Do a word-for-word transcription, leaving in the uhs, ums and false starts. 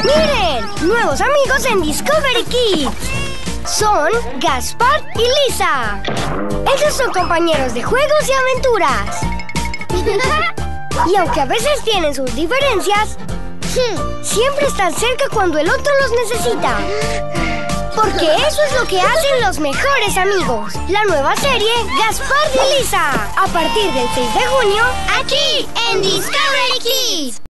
¡Miren! ¡Nuevos amigos en Discovery Kids! Son Gaspar y Lisa. Ellos son compañeros de juegos y aventuras. Y aunque a veces tienen sus diferencias, siempre están cerca cuando el otro los necesita. Porque eso es lo que hacen los mejores amigos. La nueva serie Gaspar y Lisa. A partir del seis de junio, aquí en Discovery Kids.